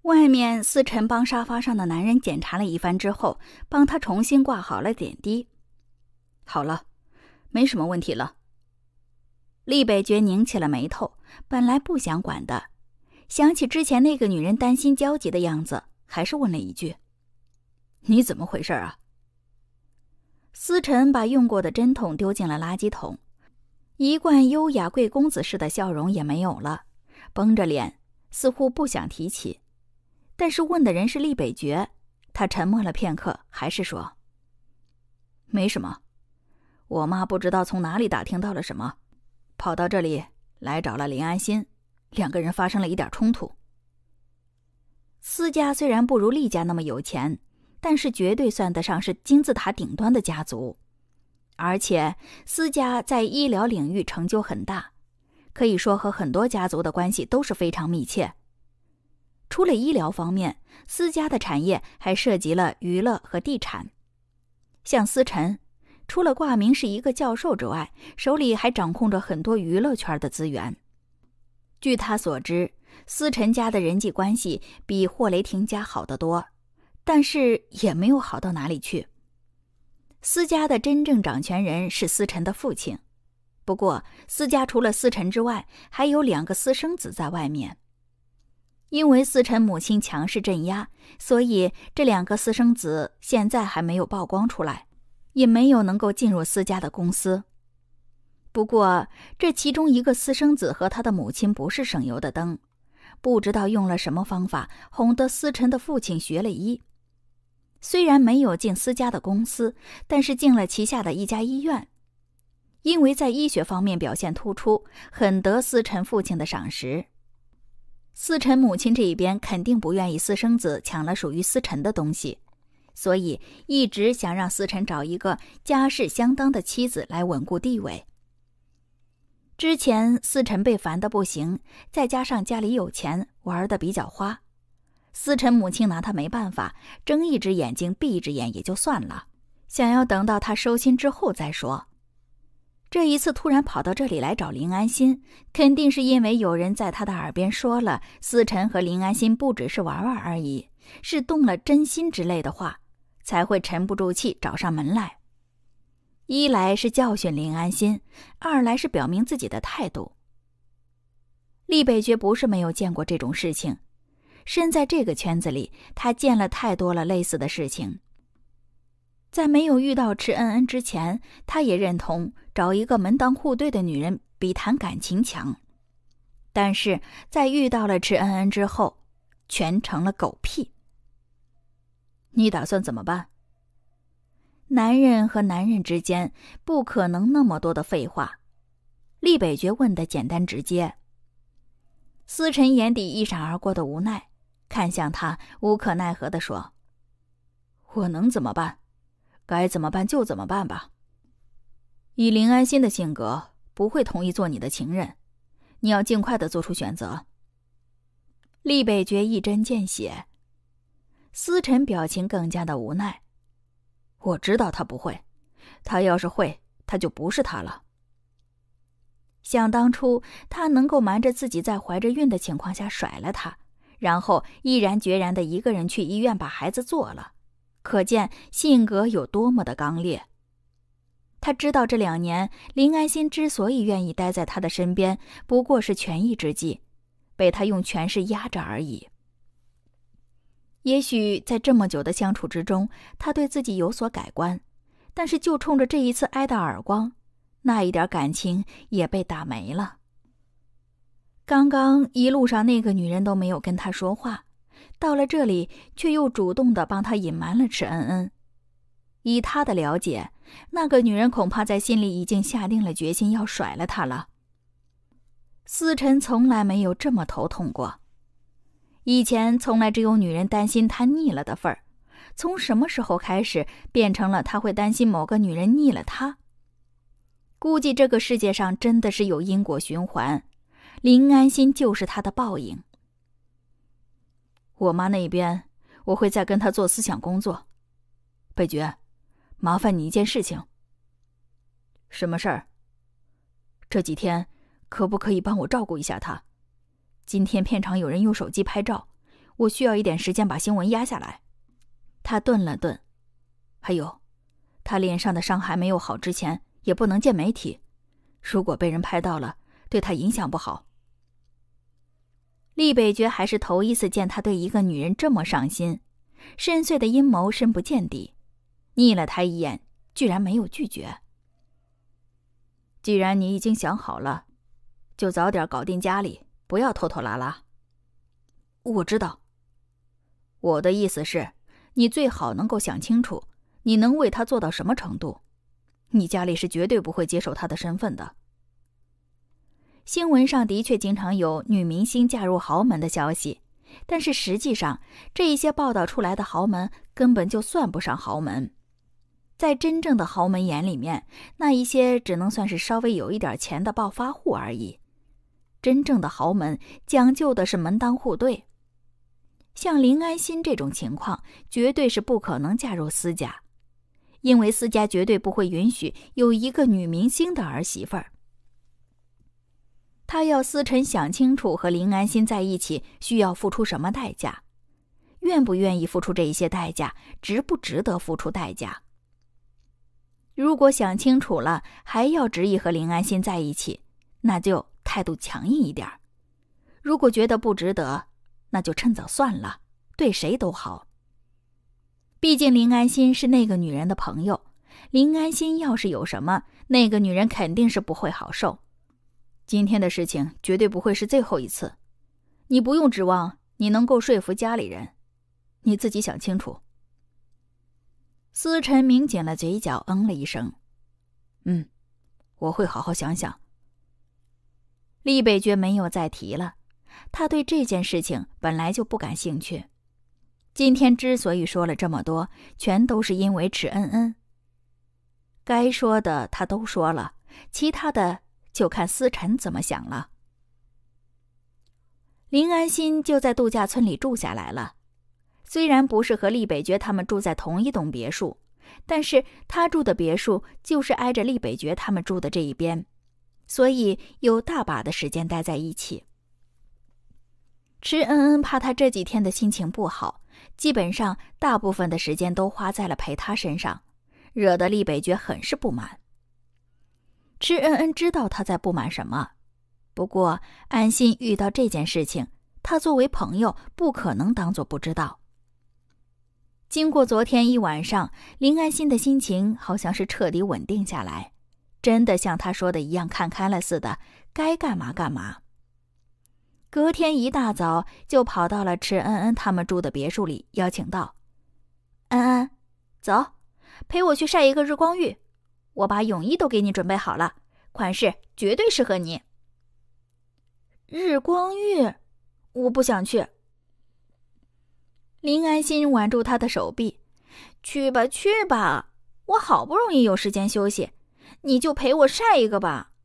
外面思辰帮沙发上的男人检查了一番之后，帮他重新挂好了点滴。好了，没什么问题了。厉北觉拧起了眉头，本来不想管的，想起之前那个女人担心焦急的样子，还是问了一句：你怎么回事啊？思辰把用过的针筒丢进了垃圾桶，一贯优雅贵公子式的笑容也没有了，绷着脸，似乎不想提起。但是问的人是厉北觉，他沉默了片刻，还是说：没什么，我妈不知道从哪里打听到了什么，跑到这里来找了林安心，两个人发生了一点冲突。思家虽然不如厉家那么有钱，但是绝对算得上是金字塔顶端的家族，而且思家在医疗领域成就很大，可以说和很多家族的关系都是非常密切。除了医疗方面，思家的产业还涉及了娱乐和地产。像思辰，除了挂名是一个教授之外，手里还掌控着很多娱乐圈的资源。据他所知，思辰家的人际关系比霍雷霆家好得多，但是也没有好到哪里去。思家的真正掌权人是思辰的父亲，不过思家除了思辰之外，还有2个私生子在外面。因为思辰母亲强势镇压，所以这2个私生子现在还没有曝光出来，也没有能够进入思家的公司。不过这其中一个私生子和他的母亲不是省油的灯，不知道用了什么方法哄得思辰的父亲学了医。虽然没有进思家的公司，但是进了旗下的一家医院，因为在医学方面表现突出，很得思辰父亲的赏识。思辰母亲这一边肯定不愿意私生子抢了属于思辰的东西，所以一直想让思辰找一个家世相当的妻子来稳固地位。之前思辰被烦得不行，再加上家里有钱，玩得比较花，思辰母亲拿他没办法，睁一只眼睛闭一只眼也就算了，想要等到他收心之后再说。这一次突然跑到这里来找林安心，肯定是因为有人在他的耳边说了思辰和林安心不只是玩玩而已，是动了真心之类的话，才会沉不住气找上门来。一来是教训林安心，二来是表明自己的态度。厉北觉不是没有见过这种事情，身在这个圈子里，他见了太多了类似的事情。在没有遇到池恩恩之前，他也认同找一个门当户对的女人比谈感情强。但是在遇到了池恩恩之后，全成了狗屁。你打算怎么办？男人和男人之间不可能那么多的废话。厉北觉问得简单直接。思辰眼底一闪而过的无奈，看向他，无可奈何地说：我能怎么办？该怎么办就怎么办吧。以林安心的性格，不会同意做你的情人，你要尽快地做出选择。厉北觉一针见血。思辰表情更加的无奈。我知道他不会，他要是会，他就不是他了。想当初他能够瞒着自己在怀着孕的情况下甩了他，然后毅然决然的一个人去医院把孩子做了，可见性格有多么的刚烈。他知道这2年林安心之所以愿意待在他的身边，不过是权宜之计，被他用权势压着而已。也许在这么久的相处之中，他对自己有所改观，但是就冲着这一次挨的耳光，那一点感情也被打没了。刚刚一路上那个女人都没有跟他说话，到了这里却又主动地帮他隐瞒了池恩恩。以他的了解，那个女人恐怕在心里已经下定了决心要甩了他了。思辰从来没有这么头痛过，以前从来只有女人担心他腻了的份儿，从什么时候开始变成了他会担心某个女人腻了他？估计这个世界上真的是有因果循环，林安心就是他的报应。我妈那边我会再跟她做思想工作。北觉，麻烦你一件事情。什么事儿？这几天可不可以帮我照顾一下她？今天片场有人用手机拍照， 我需要一点时间把新闻压下来。他顿了顿，还有，他脸上的伤还没有好之前，也不能见媒体。如果被人拍到了，对他影响不好。厉北觉还是头一次见他对一个女人这么上心，深邃的阴谋深不见底，睨了他一眼，居然没有拒绝。既然你已经想好了，就早点搞定家里，不要拖拖拉拉。我知道。我的意思是，你最好能够想清楚，你能为他做到什么程度。你家里是绝对不会接受他的身份的。新闻上的确经常有女明星嫁入豪门的消息，但是实际上，这一些报道出来的豪门根本就算不上豪门。在真正的豪门眼里面，那一些只能算是稍微有一点钱的暴发户而已。真正的豪门讲究的是门当户对。像林安心这种情况，绝对是不可能嫁入私家，因为私家绝对不会允许有一个女明星的儿媳妇儿。他要思辰想清楚和林安心在一起需要付出什么代价，愿不愿意付出这一些代价，值不值得付出代价。如果想清楚了还要执意和林安心在一起，那就态度强硬一点。如果觉得不值得，那就趁早算了，对谁都好。毕竟林安心是那个女人的朋友，林安心要是有什么，那个女人肯定是不会好受。今天的事情绝对不会是最后一次，你不用指望你能够说服家里人，你自己想清楚。思辰抿紧了嘴角，了一声，我会好好想想。厉北觉没有再提了，他对这件事情本来就不感兴趣。今天之所以说了这么多，全都是因为池恩恩。该说的他都说了，其他的就看思辰怎么想了。林安心就在度假村里住下来了，虽然不是和厉北觉他们住在同一栋别墅，但是他住的别墅就是挨着厉北觉他们住的这一边，所以有大把的时间待在一起。池恩恩怕他这几天的心情不好，基本上大部分的时间都花在了陪他身上，惹得厉北觉很是不满。池恩恩知道他在不满什么，不过安心遇到这件事情，他作为朋友不可能当作不知道。经过昨天一晚上，林安心的心情好像是彻底稳定下来，真的像他说的一样看开了似的，该干嘛干嘛。隔天一大早就跑到了池恩恩他们住的别墅里，邀请道：恩恩，走，陪我去晒一个日光浴，我把泳衣都给你准备好了，款式绝对适合你。日光浴？我不想去。林安心挽住他的手臂，去吧去吧，我好不容易有时间休息，你就陪我晒一个吧。